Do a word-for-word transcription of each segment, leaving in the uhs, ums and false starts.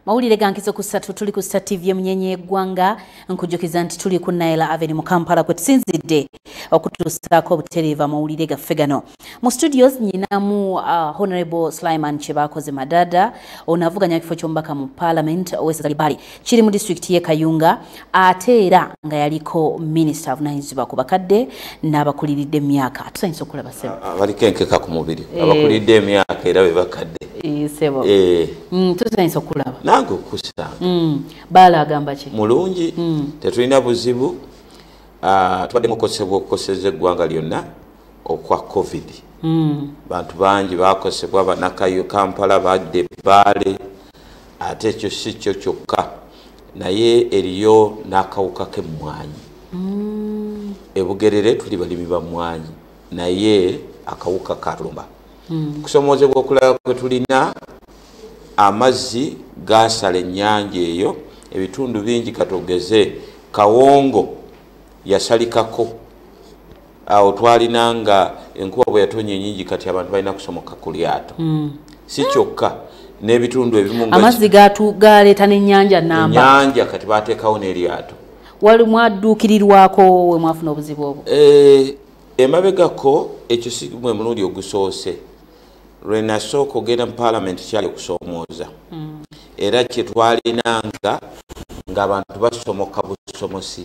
Mawulire gankizo ku ssatu tuli ku Star T V Munyenye Gwanga nkujukiza nti tuli ku Naila Avenue mu Kampala kwe tusinzidde okutuusaako obutereeva mawulire gaffe gano. Mu studios nyinamu uh, Honorable Sulaiman Kyebakoze Madada onavuganya kifo ky'omubaka mu Parliament ow'Essalibali kiri mu district y'e Kayunga ate era nga yaliko Minister avunaanyizibwa ku bakadde n'abakuliridde emyaka. Tusanyusa okulaba ssebo. Abaliko enkeka ku mubiri abakuliridde emyaka era be bakadde. Sebo. Eh. Mm, tusanyusa okulaba. Nange okusanga. Mm. Bala agamba ki? Mulungi. Mm. Tetulina buzibu. Ah, tubadde mukosebwa okukoseza eggwanga lyonna okwa COVID. Mm. Bantu bangi bakosebwa banakayo Kampala badde Bale ate ekyo si kyo kyokka naye eriyo n'akawuka k'emmwanyi. Mm. Ebugerere tuli balimi ba mmwanyi naye akawuka kalumba. Mm. Kusomozebwa okulaba kwe tulina amazzi gasala ennyanja eyo ebitundu bingi katogeze Kawongo yasalikako awo twalinanga enkuba bwe yatonye nyingi kati abantu balina kusomoka ku lyato. Mm. Si kyokka n'ebitundu ebimu amazzi gatu galeeta n'ennyanja namba ennyanja kati bateekawo n'eryato. Wali mwadduukirirwako we mwafuna obuzibu obwo? Eh, emabegako ekyo si mwe mulundi ogusoose lwe nasooka ogenda mu Parliament kyali okusoomooza. Mm. Era kye twalinanga ng'abantu basomoka busomosi.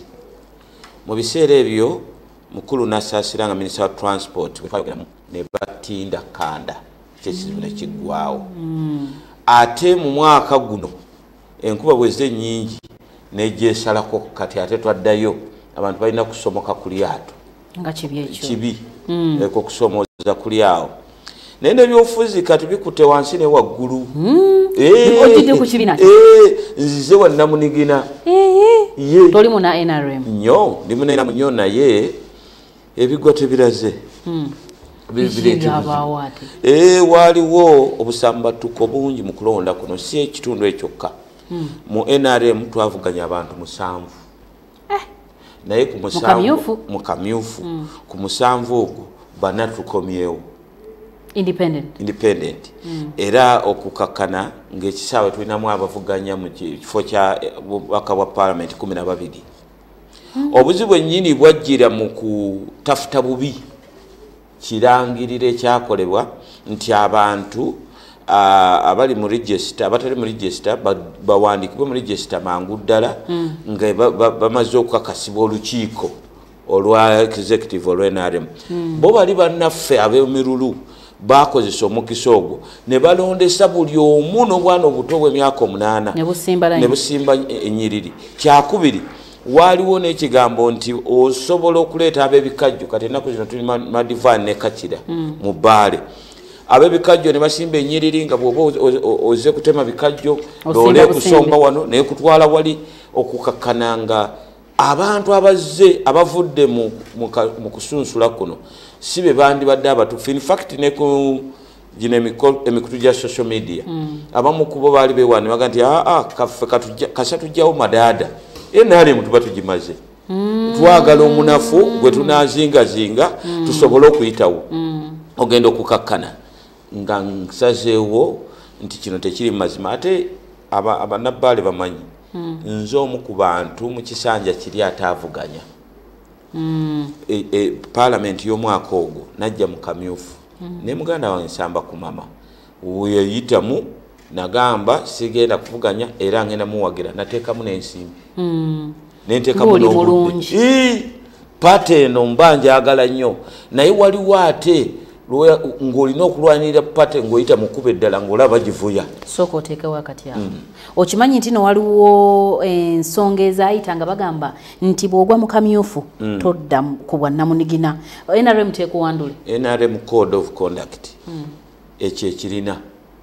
Mu biseera ebyo mukulu n'asaasira nga Minister wa Transport bwe twayogeramu ne batinda kanda ky'ekizibu ne kiggwawo. Mm. Ate mu mwaka guno enkuba bwezze nnyingi n'egyesalako kati ate twaddayo abantu balina kusomoka ku lyato. Nga kibi ekyo. Kibi. Mm. Eko kusoomooza kuli awo. Nende byofuzi kati bikute wansi ne waggulu. Mm. Eh. Otidde ku kibina. Eh, nzize wa namunigina. Eh. Ye. Toli mu na N R M. Nyo, ndi mu na nnyo naye ebigwa tebiraze. Mm. Bibireti abawate. Eh, waliwo obusambatuko bungi mu kulonda kuno si ekitundu ekyokka. Mm. Mu N R M twavuganya abantu musanvu. Eh. Naye ku musanvu mu kamyufu. Mm. Ku musanvu ogwo bana tukomyewo. Independent. Independent. Mm. Era okukakana ng'ekisaawe tulinamu abavuganya mu kifo kya bubaka bwa Parliament kumi na babiri. Mm. Obuzibu ennyini bwajjira mu kutafuta bubi kirangirire kyakolebwa nti abantu uh, abali mu register abatali mu register bawandikibwe mu register mangu ddala. Mm. nga bamaze ba, ba okukakasibwa olukiiko olwa executive olwa N R M. Mm. Bo bali bannaffe ab'emirulu bakozesa omukisa ogwo ne balondesa buli omu n'obwana obuto bw'emyaka omunaana ne busimba ennyiriri. Kyakubiri waliwo n'ekigambo nti osobola okuleeta ab'ebikajjo kati ennaku zino tuli Madivan ne Kakira. Mm. mu Bbaale ab'ebikajjo ne basimba ennyiriri nga bw'oba oze kutema bikajjo loole kusomba wano naye kutwala wali okukakkana nga abantu abazze abavudde mu, mu, mu kusunsula kuno si be bandibadde abatuufu. In fact ne ku gino emikutu gya social media. Mm. abamu kubo baali beewaana baga nti aa kaffe kasa tujjawo madaada N R M tuba tugimaze. Mm. twagala omunafu gwe tunaazingazinga. Mm. tusobole okuyitawo. Mm. ogenda okukakkana nga nsazeewo nti kino tekiri mu mazima ate abanabbaale aba bamanyi. Mm. nze omu ku bantu mu kisanja kiri ataavuganya. Mm. E, e, Parliament y'omwaka ogwo najja mu kamyufu. Mm. ne muganda wange nsamba ku mama weyayitamu nagamba sigenda kuvuganya era ngenda muwagira nateekamu n'ensimbi. Mm. nenteekamu n'obudde pate eno mba njagala nnyo naye waliwo ate ng'olina okulwanirira pate ng'oyita mu kkubo eddala ng'olaba givuya sooka oteekewo akati awo. Mm. Okimanyi nti no waliwo ensonga ezaayita nga bagamba nti bw'ogwa mu kamyufu. Mm. todda ku bwa namunigina. N R M teekuwandule. N R M code of conduct. Mm. ekyo ekirina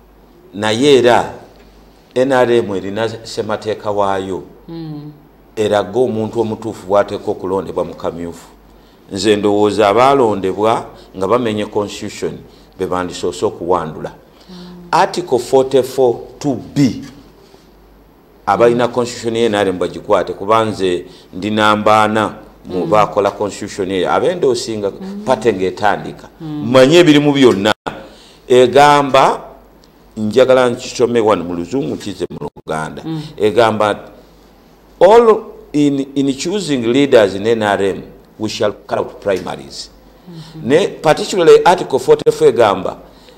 naye era N R M erina ssemateeka waayo. Mm. eraga omuntu omutuufu bw'ateeka okulondebwa mu kamyufu. Nze ndowooza abaalondebwa nga bamenye constitution be bandisoose okuwandula. Mm. Article forty-four two B abalina constitution ye N R M bagikwate kuba nze ndi namba ana mu bakola constitution ye abendoosinga. Mm. pate ng'etandika. Mm. manye ebirimu byonna egamba njagala nkisome wano mu Luzungu kize mu Buganda mm. egamba all in, in choosing leaders in N R M we shall cut out primaries mm -hmm. ne particularly article forty-four egamba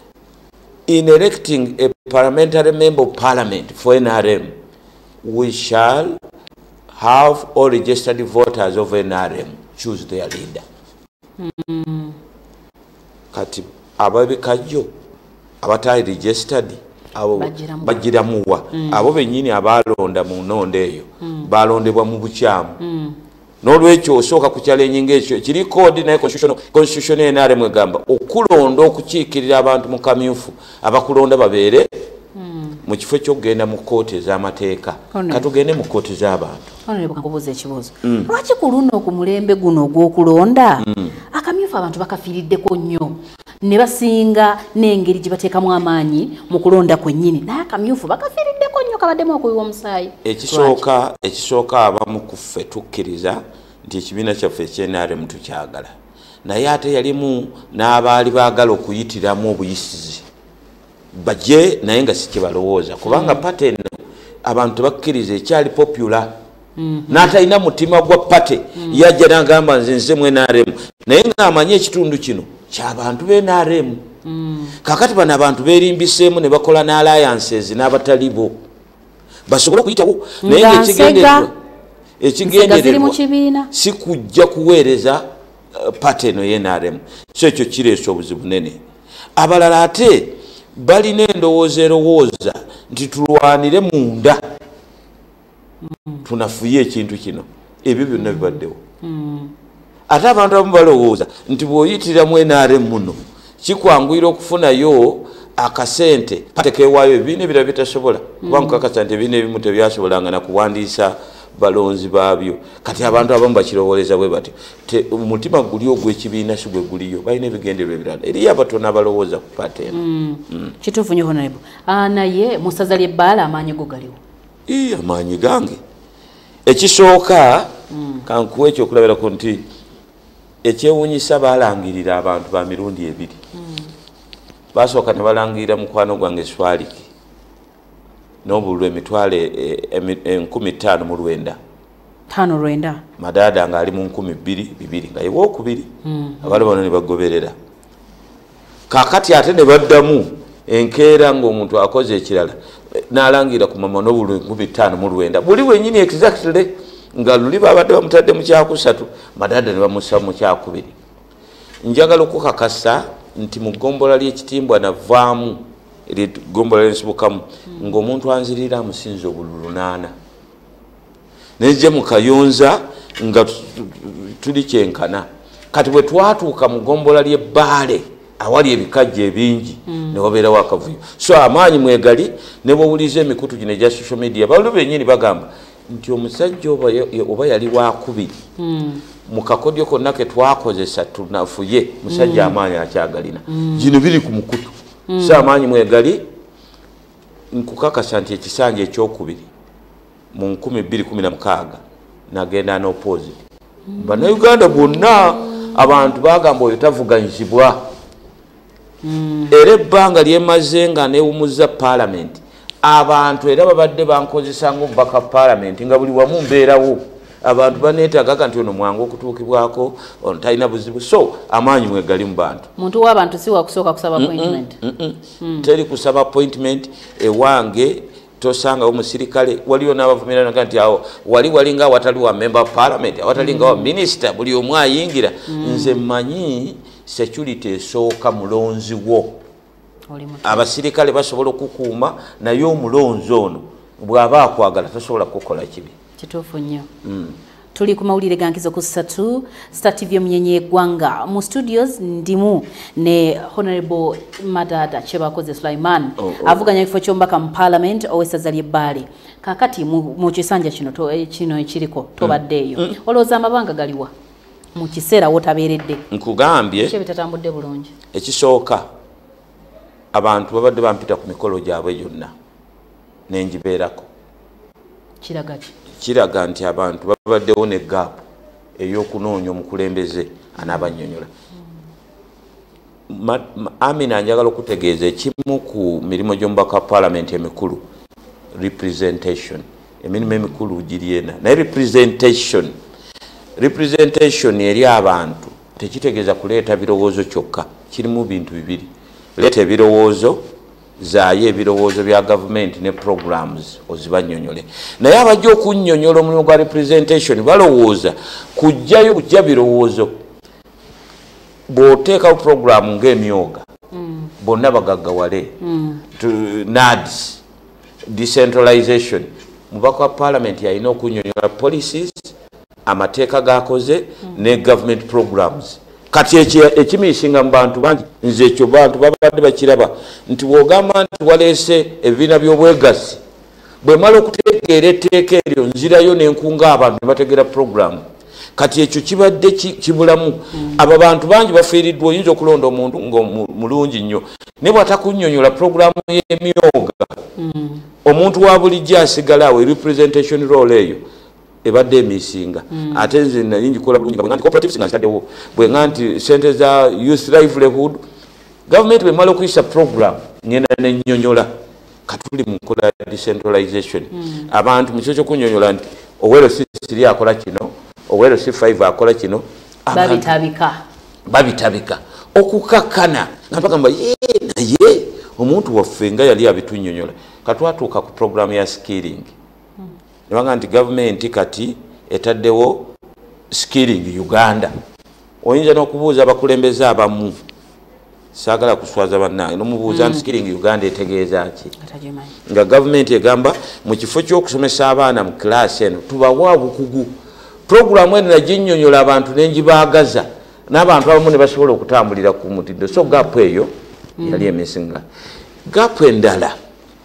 in electing a parliamentary member of parliament for N R M we shall have all registered voters of N R M choose their leader mm. kati ababikajjo abatali registered abo bagiramuwa mm. abo benyini abalonda mu nonde eyo mm. balondebwa mu bukyamu mm. nolwekyo osooka ku challenge ekyo kiri code na constitutional constitution N R M egamba okulonda okukiikirira abantu mu kamyufu abakulonda babeere mm. mu kifo ky'okugenda mu kooti ez'amateeka katugende mu kooti z'abantu Honorable Kankubuza ekibuuzo mm. lwaki ku luno ku mulembe guno ogw'okulonda mm. akamyufu abantu bakafiiriddeko nnyo ne basinga n'engeri gye bateekamu amaanyi mu kulonda kwennyini naye akamyufu bakafiiriddeko nnyo kabaddemu okuyiwa omusaayi ekisooka ekisooka abamu ku ffe tukkiriza nti ekibiina kyaffe ekye N R M tukyagala naye ate yalimu n'abaali baagala okuyitiramu obuyisizi bajje naye nga si kyebalowooza kubanga mm. pate eno abantu bakkiriza ekyali popular mm -hmm. n'atalina mutima gwa pate mm. yajja n'agamba nze nze mu N R M naye ng'amanyi ekitundu kino ky'abantu b'N R M mm. kakati bano abantu beerimbiseemu ne bakola n'alliances n'abatalibo basobole okuyitawo naye ng'ekigendererwa ekigendererwa si kujja kuweereza uh, pate eno y'N R M so ekyo kireesa obuzibu bunene abalala ate balina endowooza erowooza nti tulwanire munda mm. tunafuye ekintu kino ebyo byonna bibaddewo mm. ate abantu abamu balowooza nti bw'oyitira mu N R M muno kikwanguyira okufunayo akasente pate kewaayo ebibiina ebirala bitasobola kubanga kakasa nti ebibiina ebimu tebyasobolanga na kuwandiisa balonzi baabyo kati abantu abamu bakirowooleza bwe batyo omutima guli ogw'ekibiina si gwe guliyo balina ebigendererwa ebirala eriyo abatono abalowooza ku pate eno mm. mm. kituufu nnyo Honorable uh, naye mu ssaza ly'ebbaala amaanyi go galiwo ii amaanyi gange ekisooka mm. kankuwa ekyokulabirako nti ekyewuunyisa balangirira abantu ba mirundi ebiri mm. basooka ne balangirira mukwano gwange Swaliki n'obululu emitwalo enkumi ttaano mu lwenda ttaano lwenda madaada nga ali mu nkumi bbiri bibiri nga yewookubiri mm. abali bano ne bagoberera kaakati ate ne baddamu enkeera ng'omuntu akoze ekirala n'alangira ku mama n'obululu enkumi ttaano mu lwenda buli wenyini exactly nga luli babadde bamutadde mu kyakusatu madaada ne bamussa mu kyakubiri njagala okukakasa nti mu ggombola ly'ekitimbwa navaamu erigombola ly'ensibukamu mm. ng'omuntu anzirira amusinza obululu naana nejje mu Kayonza nga tuli kyenkana kati bwe twatuuka mu ggombola ly'ebbaale awali ebikajja ebingi mm. ne wabeerawo akavuyo so amaanyi mwegali ne bwowuliza emikutu gino egya social media balulu bennyini bagamba nti omusajja oba yali wakubiri mm. mu kakodyo konna ke twakozesa tunafuye musajja mm. amaanyi akyagalina mm. gino biri ku mukutu mm. so amaanyi mwegali nkukakasa nti ekisanja ekyokubiri mu nkumi bbiri kumi na mukaaga nagenda n'opposite mm. bannayuganda bonna abantu bagamba oyo tavuganyizibwa mm. era ebbanga lyemaze nga newumuza palamenti abantu era babadde bankozesa ng'obubaka palamenti nga buli wamu mbeerawo abantu baneetaaga nti ono mwangu okutuukibwako ono talina buzibu so amaanyi mwegali mu bantu muntu w'abantu si wakusooka kusaba appointment mm -mm. mm. teri kusaba appointment ewange tosangawo musirikale waliyo n'abavumirana nti awo wali wali nga awatali wa member of parliament awatali nga wa minister buli omu ayingira mm. nze mmanyi security esooka mulonzi wo abasirikale basobola okukuuma naye omulonzi ono bw'aba akwagala tasobola kukola kibi kituufu nnyo mm. tuli ku mawulire gankizo ku ssatu Star T V omunyenye eggwanga mu studios ndimu ne Honorable Madada Kyebakoze Sulaiman oh, oh. avuganya ekifo ky'omubaka mu parliament ow'essaza ly'ebbaale kakati mu, mu kisanja kino to, kino ekiriko tobaddeeyo mm. mm. olowooza amabanga galiwa mu kiseera wotabeeredde nkugambye kye bitatambudde bulungi ekisooka abantu babadde bampita ku mikolo gyabwe gyonna nenjibeerako kiraga ki kiraga nti abantu babaddewo ne gaapu ey'okunoonya omukulembeze anaabanyonyola mm. Amina njagala okutegeeza ekimu ku mirimu gy'omubaka wa paalamenti emikulu representation emirimu emikulu giri ena naye representation representation eri abantu tekitegeeza kuleeta birowoozo kyokka kirimu bintu bibiri leeta ebirowoozo zaayo ebirowoozo bya gavumenti ne programs ozibanyonyole naye abajja okunnyonnyola omulimu gwa representation balowooza kujjayo kujja birowoozo bw'oteekawo programu ng'emyoga mm. bonna bagaggawale mm. nads decentralization mubaka wa parliament yalina okunnyonnyola policies amateeka gakoze mm. ne government programs kati ekimiisinga mu bantu bangi nze ekyo bantu babadde bakiraba nti bw'ogamba nti waleese ebibiina by'obwegassi bwe mala okutegeera etteeka eryo nzirayo n'enkunga abantu ne bategeera programu kati ekyo kibadde kibulamu mm. abo bantu bangi bafiiriddwa oyinza okulonda omuntu ng'omulungi nnyo naye bw'atakunnyonnyola programu y'emyoga mm. omuntu wa bulijjo asigalawo representation role eyo ebadde emisinga mm. ate nze nali ngikola bulungi bwe nganti cooperatives nga zitaddewo bwe nganti sente za youth livelihood gavumenti bwemala okuyisa program ngenda nennyonnyola katuli mu nkola ya decentralization mm. abantu mu kyo ky'okunnyonnyola nti owero si siri akola kino owero si five akola kino babitabika babitabika okukakkana nga bagamba ye naye omuntu waffe nga yali abitunnyonnyola katwatuuka ku program ya skilling nebanga nti gavumenti kati etaddewo skilling Uganda oyinza n'okubuuza abakulembeze abamu saagala kuswaza bannange nomubuuza nti skilling Uganda etegeeza ki nga gavumenti egamba mu kifo ky'okusomesa abaana mu kilaasi eno tubawa bukugu programu eno naginnyonnyola abantu nengibaagaza n'abantu abamu ne basobola okutambulira ku mutindo so gapu eyo yali emisinga gapu endala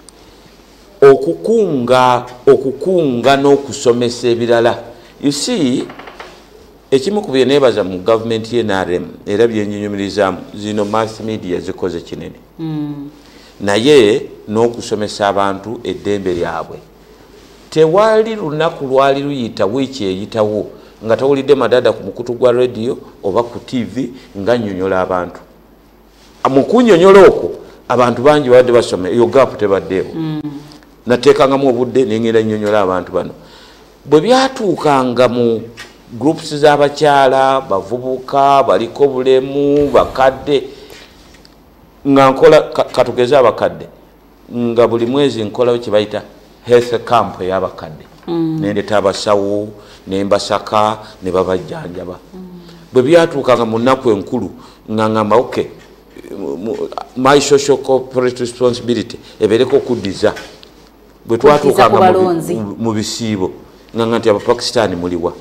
okukunga okukunga n'okusomesa ebirala you see ekimu ku bye neebaza mu gavumenti y'N R M era byennyonyomerizaamu zino mass media zikoze kinene mm. naye n'okusomesa abantu eddembe lyabwe tewali lunaku lwali luyita wiiki eyitawo nga tawulidde madada ku mukutu gwa radio oba ku T V nga nnyonnyola abantu mu kunnyonnyola okwo abantu bangi badde basoma eyo gapu tebaddeewo mm. nateekangamu obudde nengenda nnyonnyola abantu bano bwe byatuukanga mu groups z'abakyala bavubuka baliko bulemu bakadde nga nkola katugeze abakadde nga buli mwezi nkolawo kye bayita health camp ey'abakadde mm. nendeta abasawo nembasaka ne babajjanjaba mm. bwe byatuukanga mu nnaku enkulu nga ngamba okay my social corporate responsibility ebeereko okuddiza bwe twatuukanga mu bisiibo nga nti abapakisitaani muliwa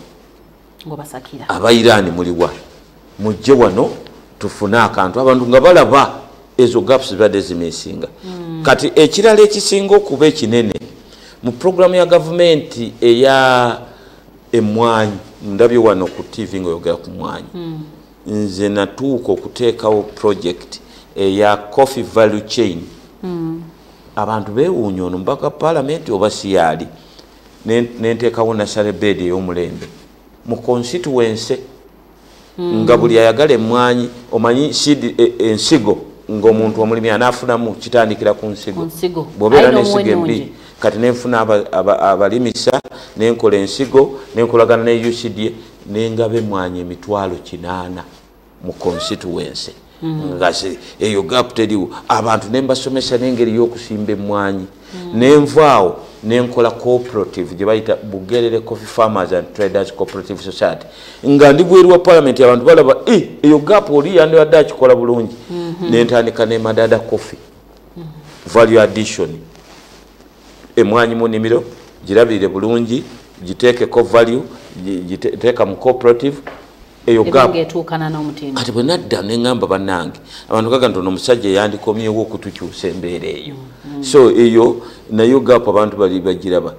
aba Iran muliwa mujje wano tufune akantu abantu nga balaba ezo gaps zibadde zimeesinga mm. kati ekirala ekisinga okuba ekinene mu programu ya gavumenti eya emwanyi ndabye wano ku T V ng'oyogera ku mwanyi mm. nze natuuka okuteekawo project eya coffee value chain mm. abantu beewuunya ono mbaka parliament oba siyaali nenteekawo national bed ey'omulembe mu constituency mm. nga buli ayagala emmwanyi omanyi ensigo ng'omuntu omulimi anaafunamu kitandikira ku nsigo bw'obeera n'ensigo embi kati nenfuna abalimisa nenkola ensigo nenkolagana ne U C D A nengaba emmwanyi emitwalo kinaana mu constituency mm. ngasi eyo gapu teriwo abantu nembasomesa n'engeri y'okusimba emmwanyi mm. nenvaawo nenkola cooperative gye bayita Bugerere Coffee Farmers and Traders Cooperative Society nga ndi bweru wa parliament abantu balaba eh eyo gapu oli yandibadde akikola bulungi mm -hmm. nentandika ne Madada Coffee mm -hmm. value addition emwanyi mu nnimiro girabirire bulungi giteekeko value giteeka mu cooperative eyo gapu kati bwe nadda neŋŋamba bannange abantu gaga nti ono omusajja yandikomyewo okutukyusa embeera eyo mm. so eyo nayo gapu abantu bali bagiraba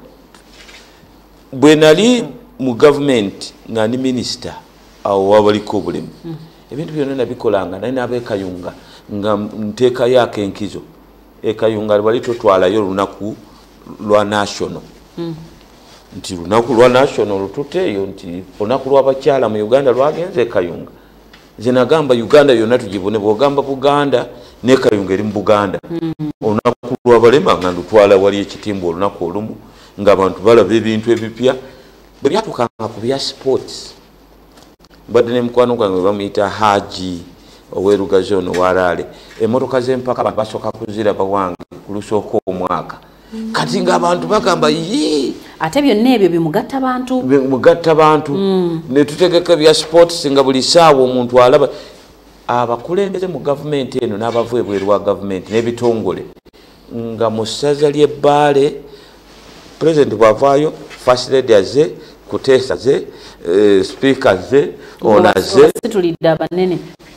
bwe nali mu gavumenti nga ndi minisita awo wabaliko obulemu mm. ebintu byonna nabikolanga naye n'abeekayunga nga nteekayo akenkizo ekayunga lwali totwalayo lunaku lwa national mm. nti lunaku lwa national lututeeyo nti olunaku lw'abakyala mu Uganda lwagenze ekayunga nze nagamba Uganda yonna tugibone bw'ogamba Buganda ne Kayunga eri mu Buganda olunaku lw'abalema nga ndutwala wali ekitimba olunaku olumu ng'abantu balaba ebintu ebipya bwe byatukanga ku bya sports. Mbadde ne mukwano gwange bamuyita Haji owerugazi ono walaale emmotoka z'empaka abantu basooka kuziraba wange ku lusooka omwaka kati ng'abantu bagamba yi ate byonna ebyo bimugatta bantu bimugatta bantu ne tutegeka bya sports nga buli saawa omuntu alaba abakulembeze mu gavumenti eno n'abava ebweru wa gavumenti n'ebitongole nga mu ssaza ly'Ebbaale pulezidenti bw'avaayo first lady aze kuteesa ze speaker ze onaze tulidde abanene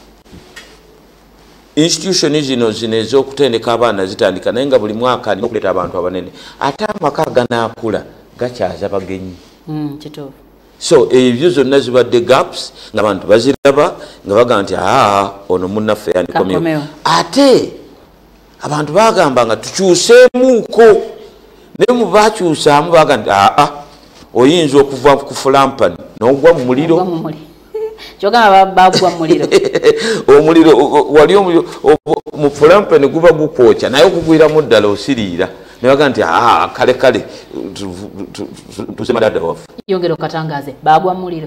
institution zino zino ez'okutendeka abaana zitandika naye nga buli mwaka alina okuleeta abantu abanene ate amaka ganaakula gakyaza bagenyi. So ebyo zonna zibadde gaps ng'abantu baziraba nga bagamba nti aa ono munnaffe yandikomyewo ate abantu bagamba nga tukyuseemuuko naye mu bakyusaamu bagamba nti aa oyinza okuva ku fulampani n'ogwa mu muliro kyogamba bagwa mu muliro omuliro wali omuliro mu fulampani guba gukwokya naye okugwiramu ddala osiriira nebaga nti aa kale kale tuse madada waffe yongera okatangaze bagwa mu muliro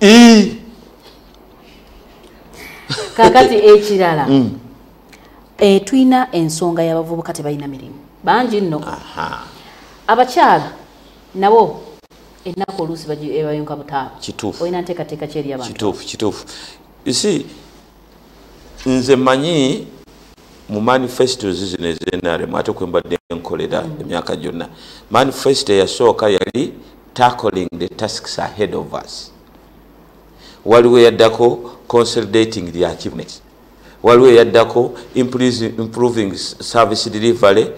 kakati ekirala tulina ensonga y'abavubuka tebalina mirimu bangi nno abakyala nabo ennaku oluusi bayonka butaaba olina nteekateeka kyeri abantu kituufu kituufu isi nze manyi mu manifestos zino ez'enaremu ate kwe mbadde nkolera emyaka gyonna manifesto eyasooka yali tackling the tasks ahead of us waliwo eyaddako consolidating the achievements waliwo eyaddako improving service delivery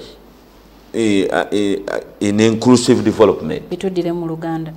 in inclusive development bituddire mu Luganda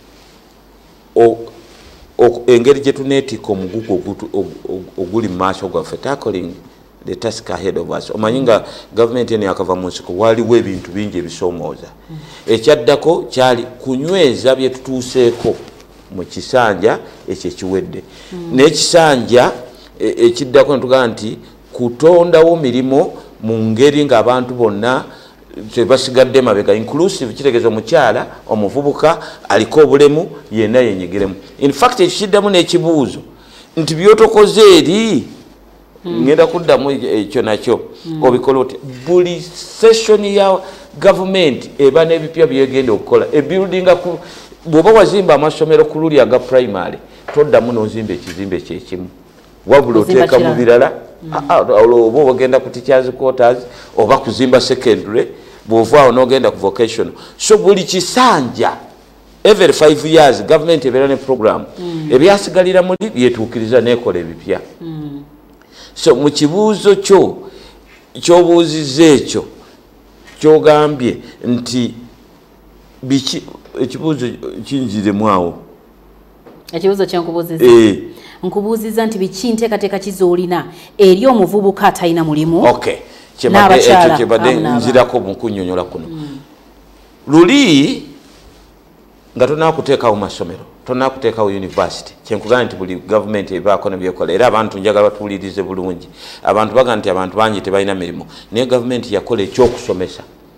engeri gye tuneetika omugugu oguli mu maaso gwaffe tackling the task ahead of us omanyi nga gavumenti eno yakava mu nsiko waliwo ebintu bingi ebisoomooza ekyaddako kyali kunyweza bye tutuuseeko mu kisanja ekyo ekiwedde n'ekisanja ekiddako netugamba nti kutondawo mirimo mu ngeri ng'abantu bonna tebasigadde mabega inclusive kitegeeza omukyala omuvubuka aliko obulemu yenna yenyigiremu in fact ekiddamu n'ekibuuzo nti byotokoze eri ngenda kuddamu ekyo nakyo obikola oti buli session ya gavumenti eba n'ebipya byegenda okukola ebuildinga bw'oba wazimba amasomero ku luli aga primary toddamu n'ozimba ekizimbe kyekimu wabula oteeka mu birala oba ogenda ku teachers quarters oba kuzimba secondary bw'ovaawo n'ogenda ku vocational so buli kisanja every five years gavumenti ebeera ne program ebyasigalira muli byetuukiriza n'ekola ebipya so mu kibuuzo kyo ky'obuuzizza ekyo ky'ogambye nti biki ekibuuzo kinjiremu awo ekibuuzo kyenkubuuzizza nkubuuzizza nti biki nteekateeka kizoolina eri omuvubuka atalina mulimu okay ekyo kyebadde nzirako mu kunnyonnyola kuno luli nga tonakuteekawo masomero tonakuteekawo university kyenkugamba nti buli gavumenti ebaako nebyekola era abantu njagala batuwulirize bulungi abantu bagamba nti abantu bangi tebalina mirimu naye gavumenti yakola ekyokusomesa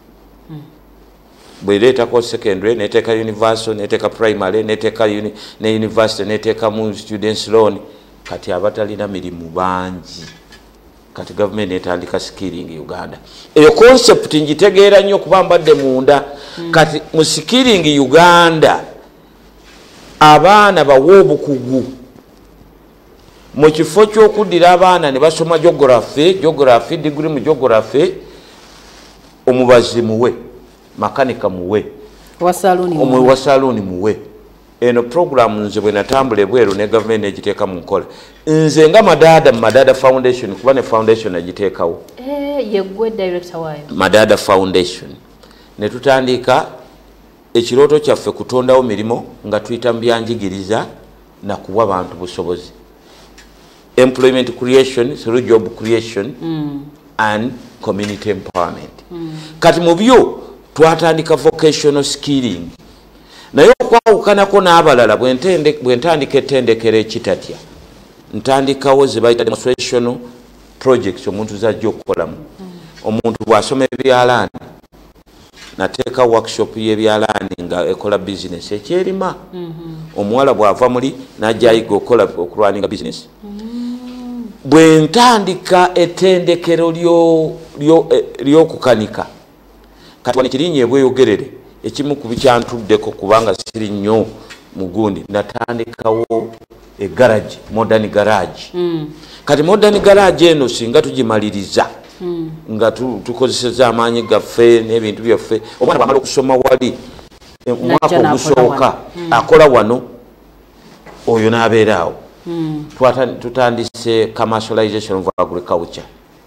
bwereetako secondary neteeka universal neteeka primary neteeka ne university neteeka mu students loan kati abatalina mirimu bangi kati gavumenti netandika skilling Uganda eyo concept njitegeera nnyo kuba mbadde munda kati mu skilling Uganda abaana bawa obukugu mu kifo ky'okuddira abaana ne basoma geography geography degree mu geography omubazi muwe makanika muwe omwe wa saluni muwe eno program nze bwe natambula ebweru ne gavumenti egiteeka mu nkola nze nga Madada Madada Foundation kuba ne foundation agiteekawo yegwe director wayo Madada Foundation ne tutandika ekirooto kyaffe kutondawo mirimo nga tuyita mu byanjigiriza na kuwa abantu busobozi employment creation through job creation mm. and community empowerment mm. kati mu byo twatandika vocational skilling naye okwawukanako n'abalala bwentandika ettendekero ekitatya ntandikawo ze bayita demonstrational projects omuntu zajja okukolamu. Omuntu bw'asoma ebyalaani nateeka workshop y'ebyalaani nga ekola business ekyerima. Omuwala bw'ava muli n'ajja ayiga okukola okulwaninga business. Bwe ntandika ettendekero ly'okukanika kati wano ekirinnye ebweyogerere ekimu ku bikyantuddeko kubanga siri nnyo mu gundi natandikawo egarage, modern garage. Kati modern garage eno singa tugimaliriza nga tukozeseza amaanyi gaffe n'ebintu byaffe omwana bwamala okusoma wali omwaka ogusooka akola wano oyo n'abeeraawo. Tutandise commercialization of agriculture.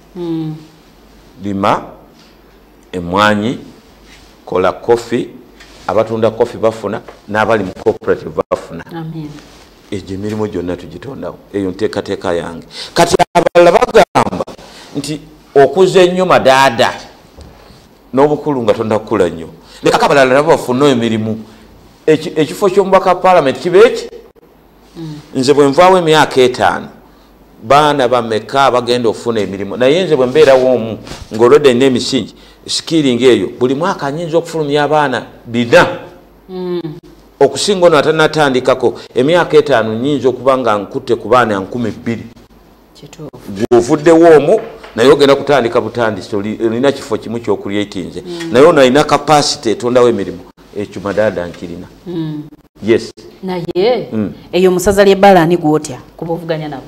Lima emwanyi, kola coffee, abatunda coffee bafuna n'abali mu cooperative bafuna. Amen. Ejo emirimu gyonna tugitondawo. Eyo nteekateeka yange. Kati abalala bagamba nti okuza ennyo madaada n'obukulu nga tonda kukula nnyo. Leka abalala nabo bafune emirimu. Ekifo ky'omubaka parliament kibe eki? Nze bwe nvaawo emyaka etaano baana bameka bagenda okufuna emirimu naye nze bwe mbeerawo omu ng'olwedde nina emisingi skilling eyo buli mwaka nyinza okufulumya abaana bina okusinga ono atanatandikako emyaka etaano nyinza okuba nga nkutte ku baana nkumi bbiri gw'ovuddewo omwo naye ogenda kutandika butandisi olina kifo kimu ky'okulyeitinze naye ono alina capacity etondawo emirimu ekyo madaada nkirina. Yes. Naye mm. eyo musaza ly'ebbaala ani gwotya kuba ovuganya nabo?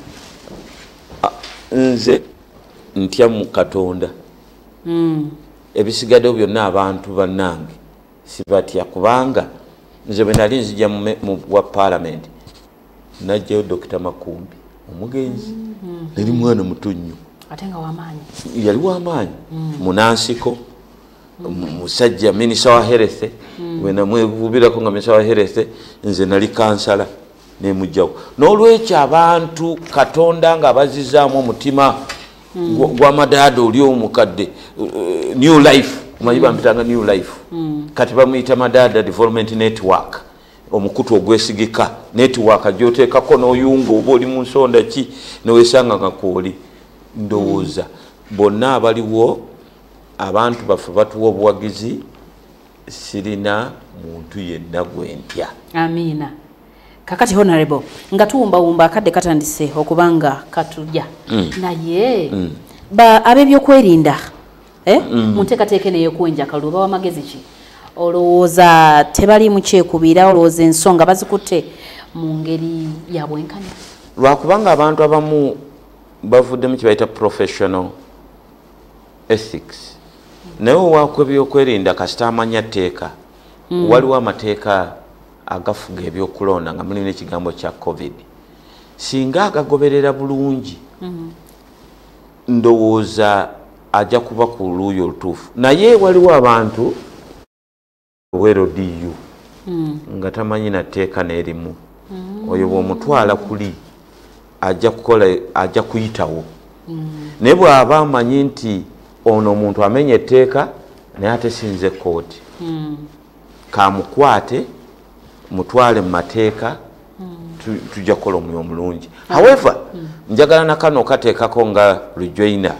Nze ntya mu Katonda. Mm. Ebisigaddewo byonna abantu bannange sibatya kubanga nze bwe nali nzija mu bwa parliament najjayo Dokita Makumbi omugenzi mm -hmm. nali mwana muto nnyo ate nga w'amaanyi. Yali w'amaanyi mm. Munansiko musajja minisita wa health wena mwevubirako nga minisita wa health nze nali kansala nemujjawo n'olwekyo abantu Katonda nga abazizaamu omutima gw'amadaada oli omukadde new life omanyi bampitanga new life kati bamuyita Madaada Development Network omukutu ogwesigika network gy'oteekako n'oyunga oba oli mu nsonda ki neweesanga nga kwoli ndowooza bonna abaliwo abantu baffe batuwa obuwagizi sirina muntu yenna gwentya. Amina. Kakati honorable nga tuwumbawumba akadde katandise okubanga katujja mm. naye mm. ba ab'ebyokwerinda eh? mm. munteekateeka neyokuwenja kaluba w'amagezi ki olowooza tebali mu kyekubira olowooza ensonga bazikutte mu ngeri ya bwenkanya lwakubanga abantu abamu bavuddemu kye bayita professional ethics naye owakwe ebyokwerinda kasita amanya tteeka mm. waliwo amateeka agafuga ebyokulonda nga mulimu n'ekigambo kya covid singa agagoberera bulungi mm. ndowooza ajja kuba ku luuyi olutuufu naye waliwo abantu werodiyu mm. nga tamanyi na tteeka n'erimu mm. oyo bw'omutwala kuli ajja kukola ajja kuyitawo mm. naye bw'aba amanyi nti ono omuntu amenye etteeka naye ate sinze kooti mm. kamukwate mutwale mu mateeka mm. tujja kukola omulimu omulungi ah. however mm. njagala na kano okateekako nga rejoiner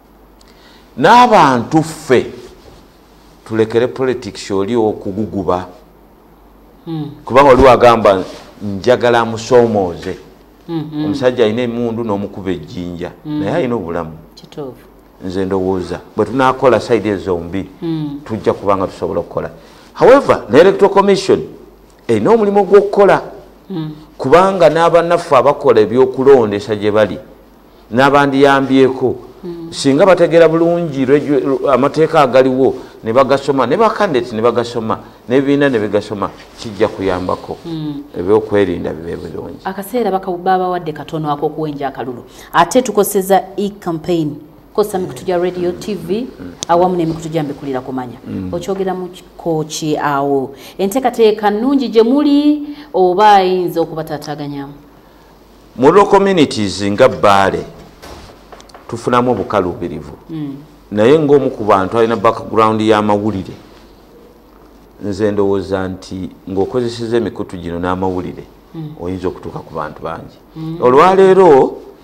n'abantu ffe tulekere politics oli okuguguba mm. kubanga oli wagamba njagala amusoomooze mm -hmm. omusajja alina emundu n'omukuba ejjinja mm. naye alina obulamu kituufu nze ndowooza bwe tunaakola side ezombi mm. tujja kubanga tusobola okukola however ne electoral commission erina omulimu gw'okukola mm. kubanga n'abannaffe abakola ebyokulondesa gye bali n'abandiyambyeko mm. singa bategeera bulungi amateeka agaliwo ne bagasoma ne bakandidate ne bagasoma n'ebibiina ne bigasoma kijja kuyambako mm. ebyokwerinda bibe bulungi akaseera bakababawadde katono ak'okuwenja akalulu ate tukoseza e-campaign kosa mikutu gya radio T V mm. awamu n'emikutu gya mbikulira kumanya mm. okyogera mu kikoki awo enteekateeka nnungi gye muli oba ayinza okubataataganyamu mu rural communities nga Bbaale tufunamu obukaluubirivu mm. naye ng'omu ku bantu alina background y'amawulire nze ndowooza nti ng'okozeseza emikutu gino n'amawulire mm. oyinza okutuuka ku bantu bangi mm. olwaleero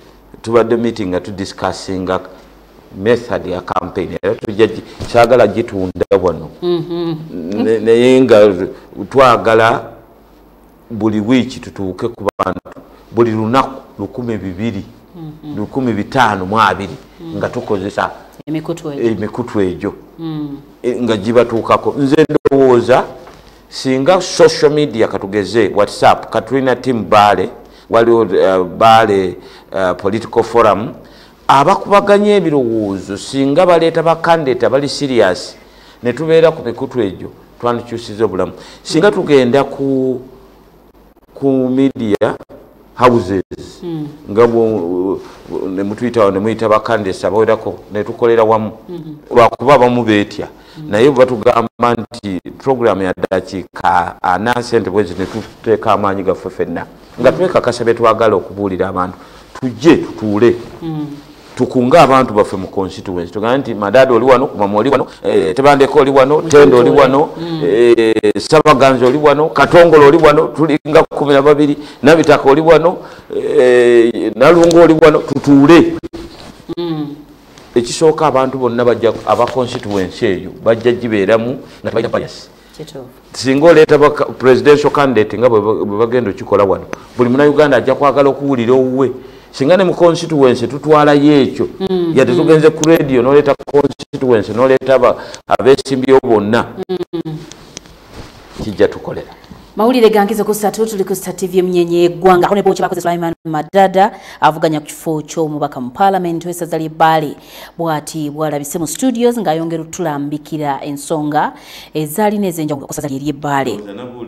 tubadde meeting nga tudiscussinga method ya campaign era tujja kyagala gitunda wano naye nga twagala buli wiiki tutuuke ku bantu buli lunaku lukumi bibiri lukumi bitaano mu abiri nga tukozesa emikutu egyo nga gibatuukako. Nze ndowooza singa social media katugeze WhatsApp katulina team Baale waliwo uh, Baale uh, political forum abakubaganya ebirowoozo singa baleeta bakandidate bali serious ne tubeera ku mikutu egyo twandikyusiza obulamu. Singa tugenda ku ku media houses mm. nga ne mutuyita ne muyita bakandidate abawerako ne tukolera wamu lwakuba mm -hmm. bamu beetya mm. naye batugamba nti program ya dakiika ana sente bwezi ne tuteeka amaanyi gaffe ffenna nga twekakasa be twagala okubuulira abantu tujje tutuule mm. tukunga abantu baffe mu constituency tugamba nti Madada oli wano Kumama oli wano eh, Tebandeko oli wano Tendo oli wano mm. eh, Sabaganzo oli wano Katongolo oli wano tulinga kumi na babiri Nabitaka oli wano eh, Nalungo oli wano tutuule mm. ekisooka abantu bonna bajja aba constituency eyo bajja gibeeramu nga tebajja bias singa oleeta presidential candidate nga bwe bagenda okikola wano buli Munnayuganda ajja kwagala okuwulira owuwe. Singa ne mu constituency tutwala yekyo mm -hmm. yate tugenze ku radio noleta constituency noleta abeesimbyewo bonna mm -hmm. kijja tukolera. Mawulire gangizo ku ssatu tuli ku Star T V Mnyenye Eggwanga ne bochi bakoze Sulaiman Madada avuganya ku kifo ky'omubaka mu parliament w'essaza ly'e Baale bwati bwalabise mu studios ng'ayongera otulambikira ensonga ezaali n'ezenjawulo ku ssaza ly'e Baale.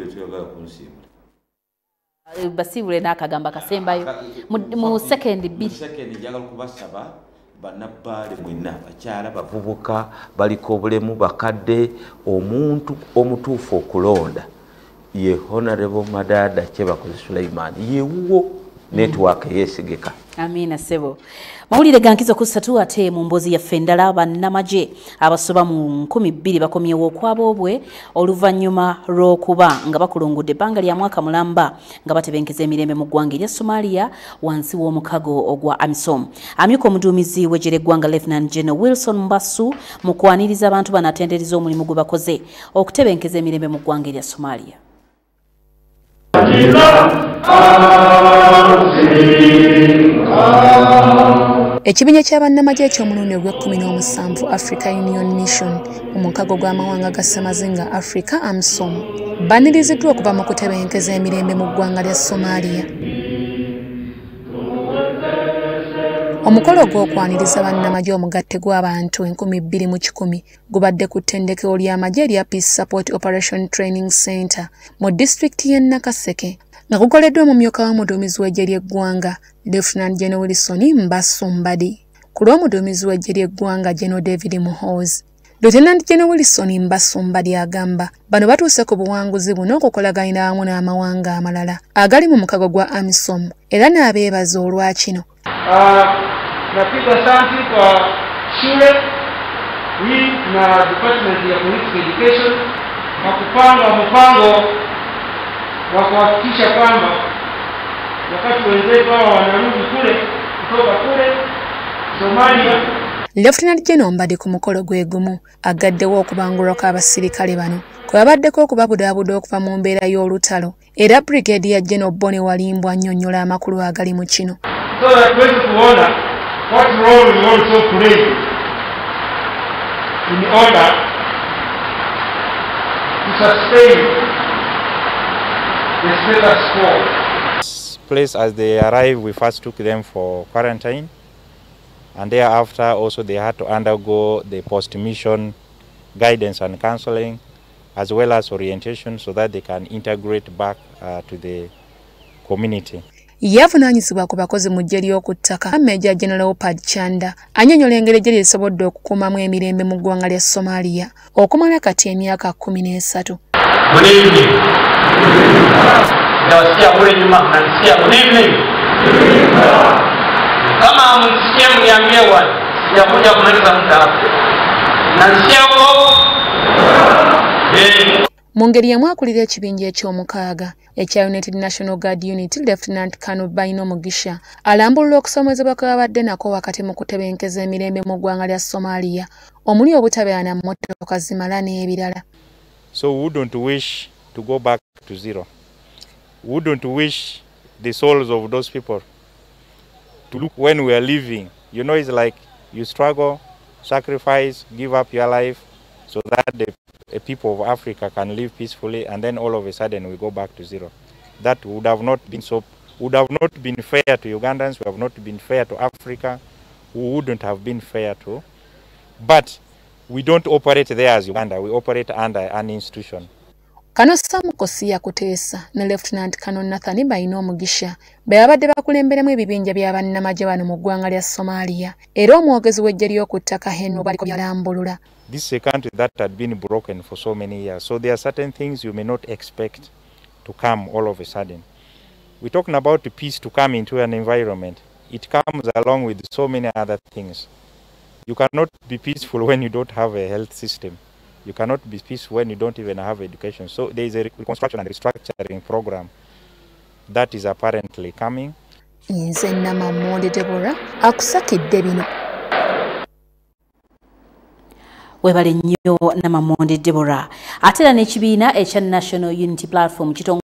Basibule n'akagamba kasembayo mu second bit second njagala kubasaba bannabaale mwenna bakyala bavubuka baliko obulemu bakadde omuntu omutuufu okulonda ye Honorable Madada Kyebakoze Sulaiman yewuwo network mm. yesigeka. Amina sebo. Mawulire gankizo ku ssatu ate mu mbozi ya Fendala bannamaje abasoba mu nkumi bbiri bakomyewo okwabobwe oluvannyuma lw'okuba nga bakulungudde ebbanga lya mwaka mulamba nga batebenkeza emirembe mu ggwanga erya Somalia wansi w'omukago ogwa AMISOM. Amyuka omuduumizi w'eggye ly'eggwanga Lieutenant General Wilson Mbasu mu kwaniriza abantu banatendereza omulimu gwe bakoze okutebenkeza emirembe mu ggwanga erya Somalia. Ekibiina ky'abannamagye eky'omulundi ogw'ekkumi n'omusanvu Africa Union Mission mu mukago gw'amawanga ga Ssemazinga Africa AMISOM baniriziddwa okuva mu kutebenkeza emirembe mu ggwanga lya Somalia. Omukolo gw'okwaniriza bannamagye omugatte gw'abantu enkumi bbiri mu kikumi gubadde ku ttendekero ly'amagye erya Peace Support Operation Training Center mu disitulikiti y'e Nakaseke nga gukoleddwa omumyuka w'omuduumizi w'eggye ly'eggwanga Lieutenant General Wilson Mbasu Mbadi ku lw'omuduumizi w'eggye ly'eggwanga General David Muhoozi. Lieutenant General Wilson Mbasu Mbadi agamba bano batuuse ku buwanguzi buno okukolagana wamu n'amawanga amalala agali mu mukago gwa AMISOM era n'abeebaza olwa kino. Napiga asante kwa shule hii na department ya political education na kupanga mpango wa kuhakikisha kwamba wakati wenzetu hao wanarudi kule kutoka kule Somalia. Lieutenant General Mbadi ku mukolo gwe gumu agaddewo okubangulwako abasirikale bano kwe babaddeko okubabudaabuda okuva mu mbeera y'olutalo era Brigadier General Bone Walimbwa annyonnyola amakulu agali mu kino. So that we kuona what role we also play in order to sustain the status quo. Place as they arrived, we first took them for quarantine, and thereafter also they had to undergo the post-mission guidance and counseling, as well as orientation, so that they can integrate back uh, to the community. Yavunaanyizibwa ku bakozi mu ggye ly'oku ttaka Major General Opad Chanda annyonnyola engeri eggye lye lisobodde okukuumamu emirembe mu ggwanga lya Somalia okumala kati emyaka kkumi n'esatu. Kama msikia mniambie watu sijakuja kumaliza muda hapo. Na sio Mu ngeri yamwakulira ekibinja eky'omukaaga ekya United National Guard Unit, Lieutenant Colonel Baino Mugisha alambulula okusomezebwa kw'abadde nako wakati mu kutebenkeza emirembe mu ggwanga lya Somalia omuli obutabeera na mmotoka zimala n'ebirala. So we wouldn't wish to go back to zero. We wouldn't wish the souls of those people to look when we are living. You know, it's like you struggle, sacrifice, give up your life so that the, the people of Africa can live peacefully, and then all of a sudden we go back to zero. That would have not been so, would have not been fair to Ugandans, would have not been fair to Africa, we wouldn't have been fair to. But we don't operate there as Uganda, we operate under an institution. Kano Samukosi yakuteesa ne Lieutenant Colonel Nathan Baino Mugisha be abadde bakulemberemu ebibinja bya bannamagye bano mu ggwanga lya Somalia era omwogezi w'eggye ly'oku ttaka Henry baliko byalambulula. This is a country that had been broken for so many years, so there are certain things you may not expect to come all of a sudden. We're talking about peace to come into an environment. It comes along with so many other things. You cannot be peaceful when you don't have a health system. You cannot be peaceful when you don't even have education. So there is a reconstruction and restructuring program that is apparently coming. Nze Namamonde Deborah akusakidde bino. Webale nnyo Namamonde Deborah. Ate era n'ekibiina ekya National Unity Platform